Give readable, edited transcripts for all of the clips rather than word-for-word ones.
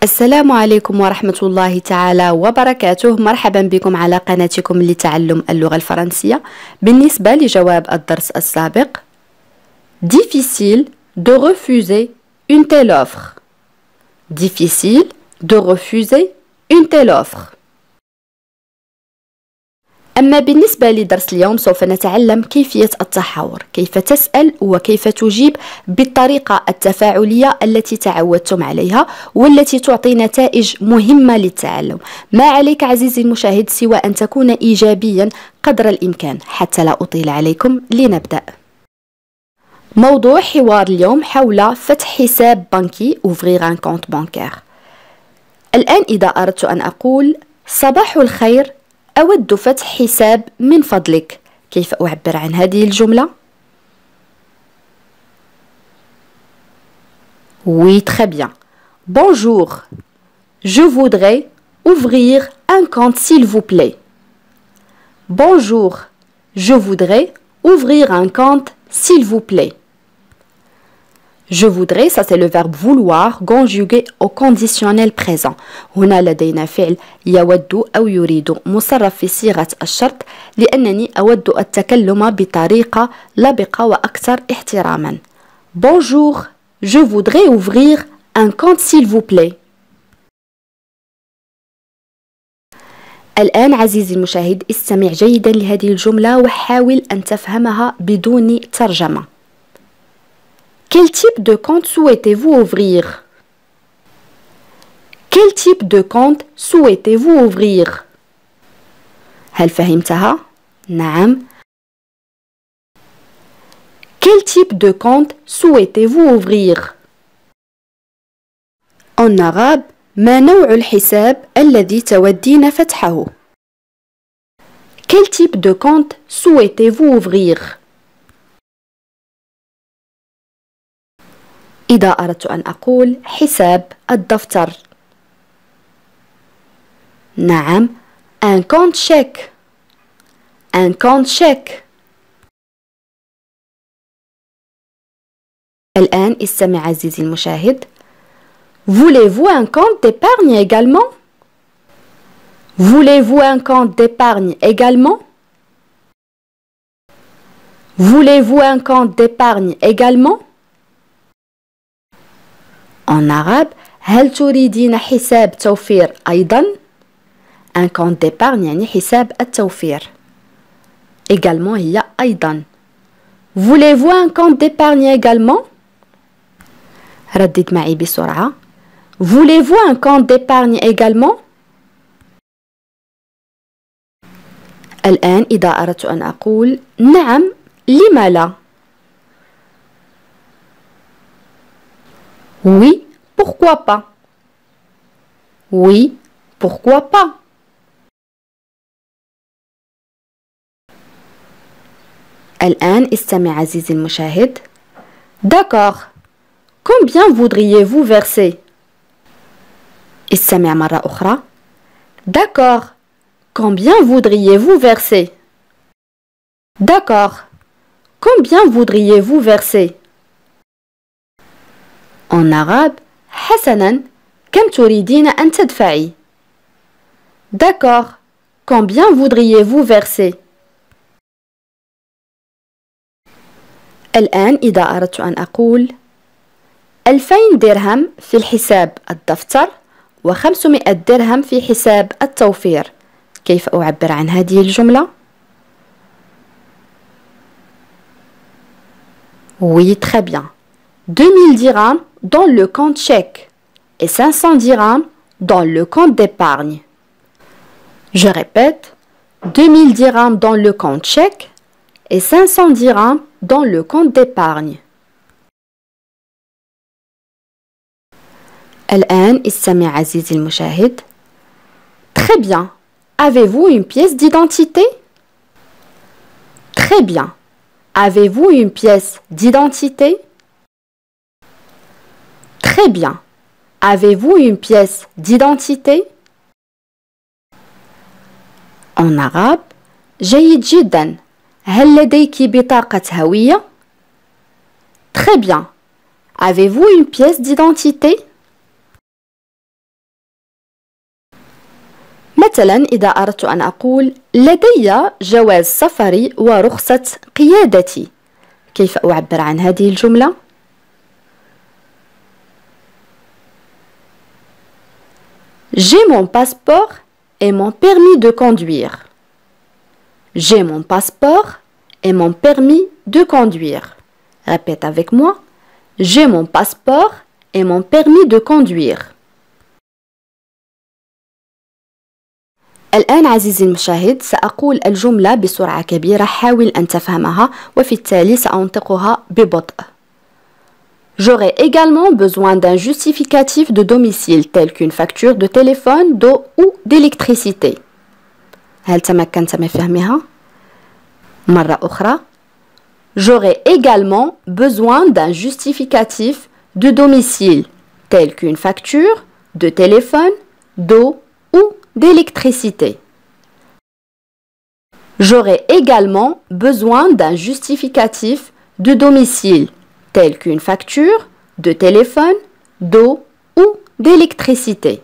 السلام عليكم ورحمة الله تعالى وبركاته. مرحبا بكم على قناتكم لتعلم اللغة الفرنسية. بالنسبة لجواب الدرس السابق، difficile de refuser une telle offre. Difficile de refuser une telle offre. أما بالنسبة لدرس اليوم سوف نتعلم كيفية التحاور، كيف تسأل وكيف تجيب بالطريقة التفاعلية التي تعودتم عليها والتي تعطي نتائج مهمة للتعلم. ما عليك عزيزي المشاهد سوى أن تكون إيجابيا قدر الإمكان. حتى لا أطيل عليكم لنبدأ. موضوع حوار اليوم حول فتح حساب بنكي ouvrir un compte bancaire. الآن إذا أردت أن أقول صباح الخير، أود فتح حساب من فضلك، كيف أعبر عن هذه الجملة؟ Oui, très bien. Bonjour. Je voudrais ouvrir un compte s'il vous plaît. Bonjour. Je voudrais ouvrir un compte s'il vous plaît. Je voudrais, ça c'est le verbe vouloir conjugué au conditionnel présent. هنا لدينا فعل يود أو يريد مصرف في صيغة الشرط لأنني أود التكلم بطريقة لبقة وأكثر احتراما. Bonjour, je voudrais ouvrir un compte s'il vous plaît. الآن عزيزي المشاهد استمع جيدا لهذه الجملة وحاول أن تفهمها بدون ترجمة. Quel type de compte souhaitez-vous ouvrir? Quel type de compte souhaitez-vous ouvrir? هل فهمتها؟ نعم. Quel type de compte souhaitez-vous ouvrir? En arabe، ما نوع الحساب الذي تودين فتحه؟ Quel type de compte souhaitez-vous ouvrir? إذا أردت أن أقول حساب الدفتر، نعم un compte chèque. Un compte chèque. الآن استمع عزيزي المشاهد. Voulez-vous un compte d'épargne également? Voulez-vous un compte d'épargne également? Voulez-vous un compte d'épargne également? En arabe، هل تريدين حساب توفير أيضا؟ Un compte d'épargne يعني حساب التوفير. Également هي أيضا. Voulez-vous un compte d'épargne également؟ ردد معي بسرعة. Voulez-vous un compte d'épargne également؟ الآن إذا أردت أن أقول نعم، لم لا؟ Oui, pourquoi pas? Oui, pourquoi pas? الآن استمع عزيزي المشاهد. D'accord. Combien voudriez-vous verser? استمع مرة أخرى. D'accord. Combien voudriez-vous verser? D'accord. Combien voudriez-vous verser? En arabe، حسناً، كم تريدين أن تدفعي؟ D'accord. Combien voudriez-vous verser? الآن إذا أردت أن أقول 2000 درهم في الحساب الدفتر و500 درهم في حساب التوفير، كيف أعبر عن هذه الجملة؟ Oui, très bien. 2000 dirhams dans le compte chèque et 500 dirhams dans le compte d'épargne. Je répète, 2000 dirhams dans le compte chèque et 500 dirhams dans le compte d'épargne. الآن استمع عزيزي المشاهد. Très bien. Avez-vous une pièce d'identité? Très bien. Avez-vous une pièce d'identité? Très bien. Avez-vous une pièce d'identité? En arabe، جيد جدا. هل لديك بطاقة هوية؟ Très bien. Avez-vous une pièce d'identité? مثلا إذا أردت أن أقول لدي جواز سفري ورخصة قيادتي، كيف أعبر عن هذه الجملة؟ J'ai mon passeport et mon permis de conduire. J'ai mon passeport et mon permis de conduire. Répète avec moi. J'ai mon passeport et mon permis de conduire. الآن عزيزي المشاهد سأقول الجملة بسرعة كبيرة، حاول أن تفهمها وفي التالي سأنطقها ببطء. J'aurai également besoin d'un justificatif de domicile tel qu'une facture de téléphone, d'eau ou d'électricité. هل تمكنت من فهمها؟ مرة أخرى. J'aurai également besoin d'un justificatif de domicile tel qu'une facture de téléphone, d'eau ou d'électricité. J'aurai également besoin d'un justificatif de domicile tel qu'une facture de téléphone, d'eau ou d'électricité.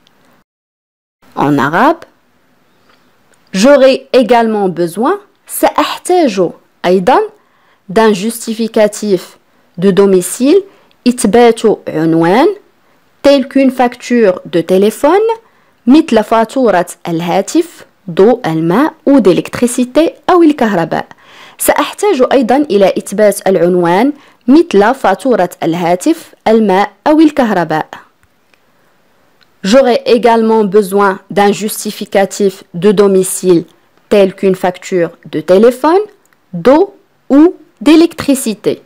En arabe, j'aurai également besoin, سأحتاج أيضا d'un justificatif de domicile إثبات عنوان tel qu'une facture de téléphone مثل فاتورة الهاتف، ضوء الماء أو d'électricité أو الكهرباء. سأحتاج أيضا إلى إثبات العنوان مثل فاتورة الهاتف، الماء أو الكهرباء. J'aurai également besoin d'un justificatif de domicile tel qu'une facture de téléphone, d'eau ou d'électricité.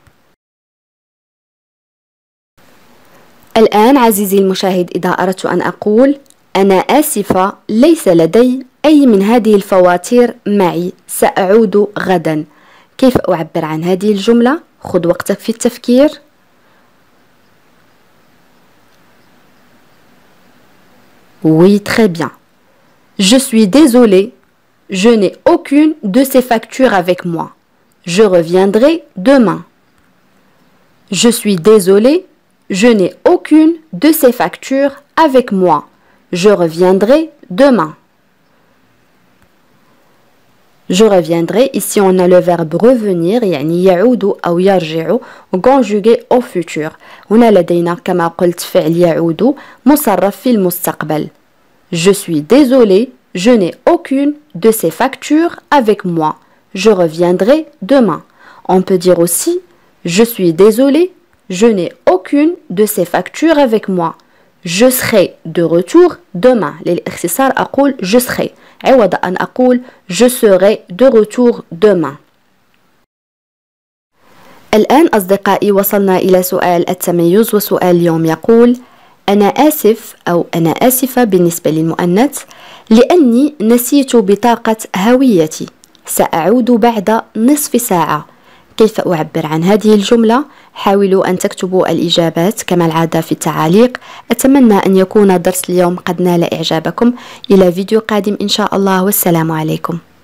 الآن عزيزي المشاهد إذا أردت أن أقول أنا آسفة ليس لدي أي من هذه الفواتير معي، سأعود غدا، كيف أعبر عن هذه الجملة؟ خذ وقتك في التفكير. Oui, très bien. Je suis désolée, je n'ai aucune de ces factures avec moi. Je reviendrai demain. Je suis désolée, je n'ai aucune de ces factures avec moi. Je reviendrai demain. Je reviendrai, ici on a le verbe revenir يعني يعود أو يرجع conjugué au futur. هنا لدينا كما قلت فعل يعود مصرف في المستقبل. Je suis désolée, je n'ai aucune de ces factures avec moi. Je reviendrai demain. On peut dire aussi je suis désolée, je n'ai aucune de ces factures avec moi. Je serai de retour demain. للاختصار أقول je serai. عوض أن أقول je serai de retour demain. الآن أصدقائي وصلنا إلى سؤال التميز، وسؤال اليوم يقول أنا آسف أو أنا آسفة بالنسبة للمؤنث لأني نسيت بطاقة هويتي، سأعود بعد نصف ساعة. كيف أعبر عن هذه الجملة؟ حاولوا أن تكتبوا الإجابات كما العادة في التعاليق. أتمنى أن يكون درس اليوم قد نال إعجابكم. إلى فيديو قادم إن شاء الله، والسلام عليكم.